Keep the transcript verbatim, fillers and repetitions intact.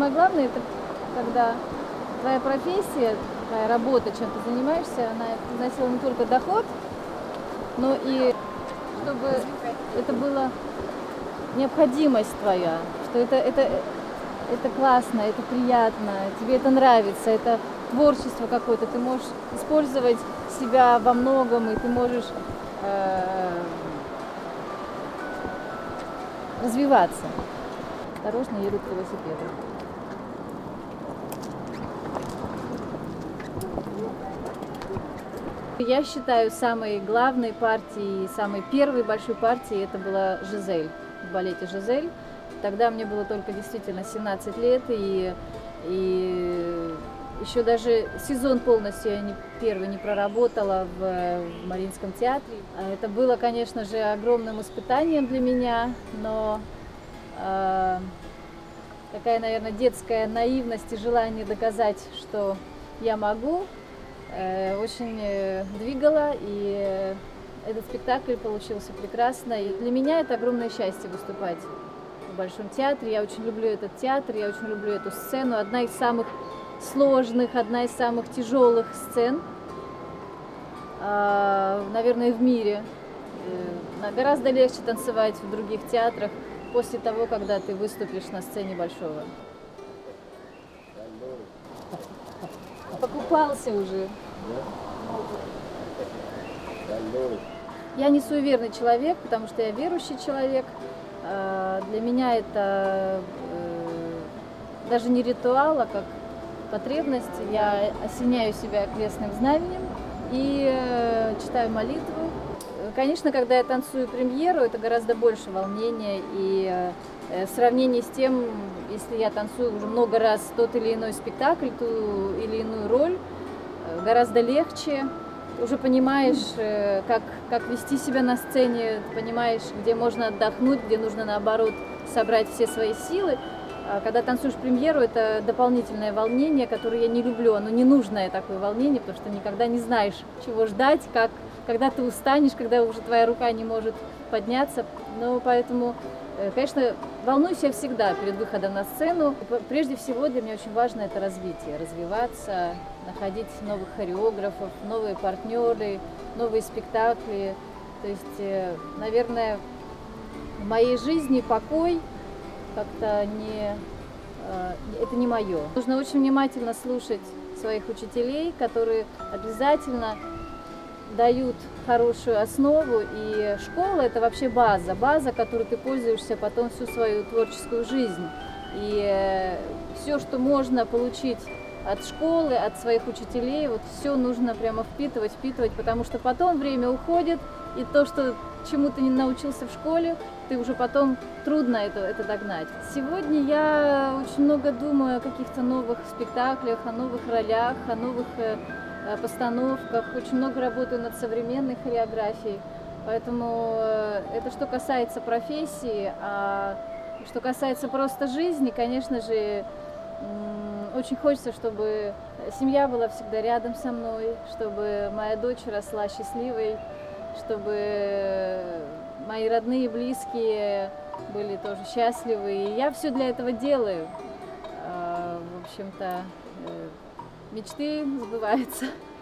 самое главное, это когда твоя профессия, твоя работа, чем ты занимаешься, она приносила не только доход, но и чтобы это была необходимость твоя, что это, это, это классно, это приятно, тебе это нравится, это творчество какое-то, ты можешь использовать себя во многом, и ты можешь э, развиваться. Осторожно, едут велосипеды. Я считаю, самой главной партией, самой первой большой партией это была «Жизель», в балете «Жизель». Тогда мне было только действительно семнадцать лет, и, и еще даже сезон полностью я не, первый не проработала в, в Мариинском театре. Это было, конечно же, огромным испытанием для меня, но э, такая, наверное, детская наивность и желание доказать, что я могу, э, очень э, двигала, и э, этот спектакль получился прекрасно. И для меня это огромное счастье выступать в Большом театре. Я очень люблю этот театр, я очень люблю эту сцену. Одна из самых сложных, одна из самых тяжелых сцен, наверное, в мире. Гораздо легче танцевать в других театрах после того, когда ты выступишь на сцене Большого. Покупался уже. Я не суеверный человек, потому что я верующий человек. Для меня это даже не ритуал, а как потребность. Я осеняю себя крестным знамением и читаю молитву. Конечно, когда я танцую премьеру, это гораздо больше волнения, и в сравнении с тем, если я танцую уже много раз тот или иной спектакль, ту или иную роль, гораздо легче. Уже понимаешь, как, как вести себя на сцене, понимаешь, где можно отдохнуть, где нужно, наоборот, собрать все свои силы. Когда танцуешь премьеру, это дополнительное волнение, которое я не люблю. Оно ненужное такое волнение, потому что никогда не знаешь, чего ждать, как, когда ты устанешь, когда уже твоя рука не может подняться. Но поэтому, конечно, волнуюсь я всегда перед выходом на сцену. Прежде всего для меня очень важно это развитие, развиваться, находить новых хореографов, новые партнеры, новые спектакли. То есть, наверное, в моей жизни покой как-то не, это не мое. Нужно очень внимательно слушать своих учителей, которые обязательно дают хорошую основу. И школа – это вообще база, база, которой ты пользуешься потом всю свою творческую жизнь. И все, что можно получить от школы, от своих учителей, вот все нужно прямо впитывать, впитывать, потому что потом время уходит, и то, что чему ты не научился в школе, ты уже потом трудно это, это догнать. Сегодня я очень много думаю о каких-то новых спектаклях, о новых ролях, о новых э, постановках. Очень много работаю над современной хореографией. Поэтому э, это что касается профессии, а что касается просто жизни, конечно же, э, очень хочется, чтобы семья была всегда рядом со мной, чтобы моя дочь росла счастливой, чтобы мои родные, близкие были тоже счастливы. И я все для этого делаю. В общем-то, мечты сбываются.